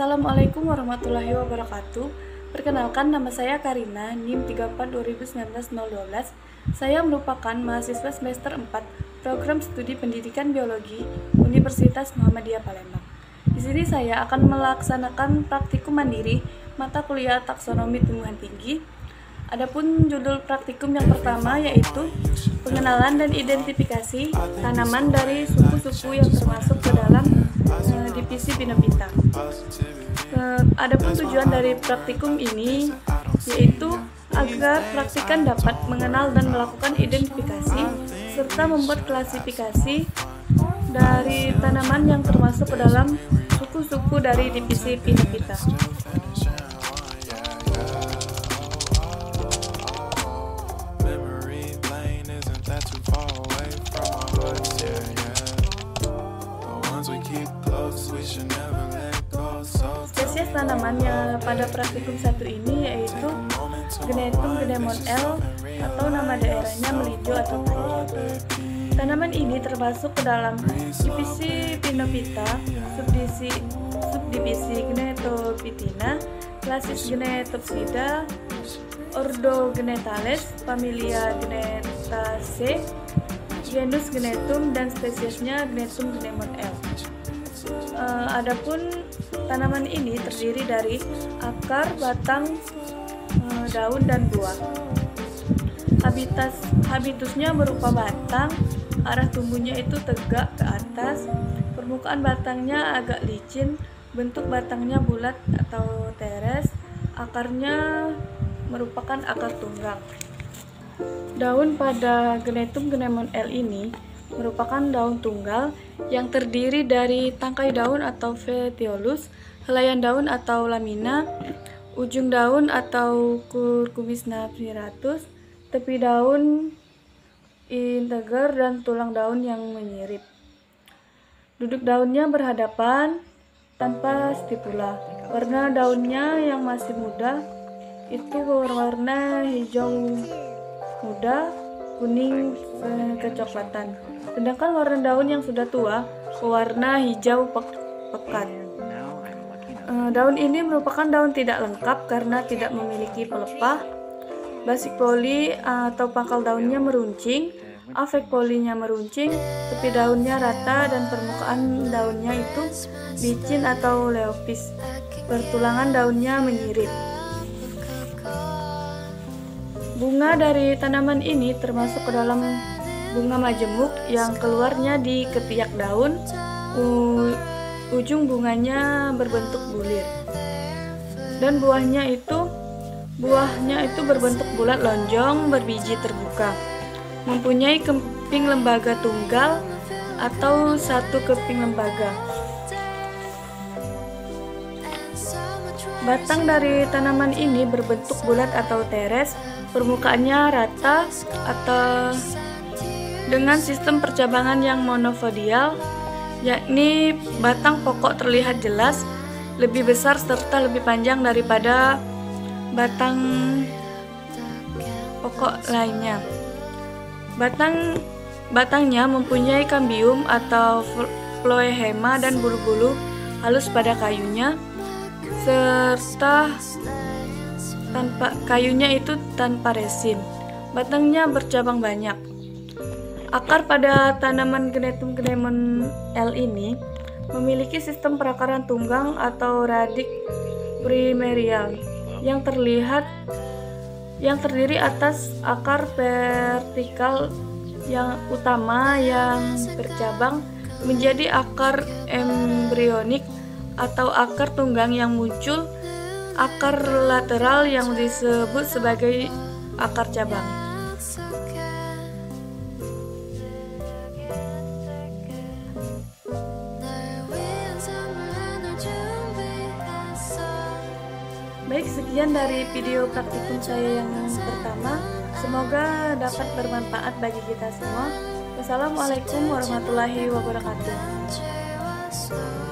Assalamualaikum warahmatullahi wabarakatuh. Perkenalkan, nama saya Karina, NIM 34 2019 012. Saya merupakan mahasiswa semester 4 Program Studi Pendidikan Biologi Universitas Muhammadiyah Palembang. Di sini saya akan melaksanakan praktikum mandiri mata kuliah taksonomi tumbuhan tinggi. Adapun judul praktikum yang pertama yaitu pengenalan dan identifikasi tanaman dari suku-suku yang termasuk ke dalam divisi Pinophyta. Adapun tujuan dari praktikum ini yaitu agar praktikan dapat mengenal dan melakukan identifikasi serta membuat klasifikasi dari tanaman yang termasuk ke dalam suku-suku dari divisi Pinophyta. Spesies tanamannya pada praktikum 1 ini yaitu Gnetum gnemon L atau nama daerahnya melinjo atau tanjung. Tanaman ini termasuk ke dalam divisi Pinophyta, subdivisi Gnetophytina, klasis Gnetopsida, ordo Gnetales, familia Gnetaceae, genus Gnetum, dan spesiesnya Gnetum gnemon L. Adapun tanaman ini terdiri dari akar, batang, daun, dan buah. Habitusnya berupa batang, arah tumbuhnya itu tegak ke atas, permukaan batangnya agak licin, bentuk batangnya bulat atau teres, akarnya merupakan akar tunggang. Daun pada Gnetum gnemon L ini merupakan daun tunggal yang terdiri dari tangkai daun atau petiolus, helaian daun atau lamina, ujung daun atau curcumis navieratus, tepi daun integer, dan tulang daun yang menyirip. Duduk daunnya berhadapan tanpa stipula. Warna daunnya yang masih muda itu berwarna hijau muda, kuning kecoklatan. Sedangkan warna daun yang sudah tua berwarna hijau pekat. Daun ini merupakan daun tidak lengkap karena tidak memiliki pelepah. Basic poli atau pangkal daunnya meruncing, afek polinya meruncing, tepi daunnya rata, dan permukaan daunnya itu licin atau leopis. Pertulangan daunnya menyirip. Bunga dari tanaman ini termasuk ke dalam bunga majemuk yang keluarnya di ketiak daun. Ujung bunganya berbentuk bulir, dan buahnya itu berbentuk bulat lonjong berbiji terbuka, mempunyai keping lembaga tunggal atau satu keping lembaga. Batang dari tanaman ini berbentuk bulat atau teres, permukaannya rata atau dengan sistem percabangan yang monofodial, yakni batang pokok terlihat jelas, lebih besar serta lebih panjang daripada batang pokok lainnya. Batangnya mempunyai kambium atau phloema dan bulu-bulu halus pada kayunya, serta kayunya itu tanpa resin. Batangnya bercabang banyak. Akar pada tanaman Gnetum gnemon L ini memiliki sistem perakaran tunggang atau radik primerial yang terdiri atas akar vertikal yang utama yang bercabang menjadi akar embrionik atau akar tunggang yang muncul, akar lateral yang disebut sebagai akar cabang. Baik, sekian dari video praktikum saya yang pertama. Semoga dapat bermanfaat bagi kita semua. Wassalamualaikum warahmatullahi wabarakatuh.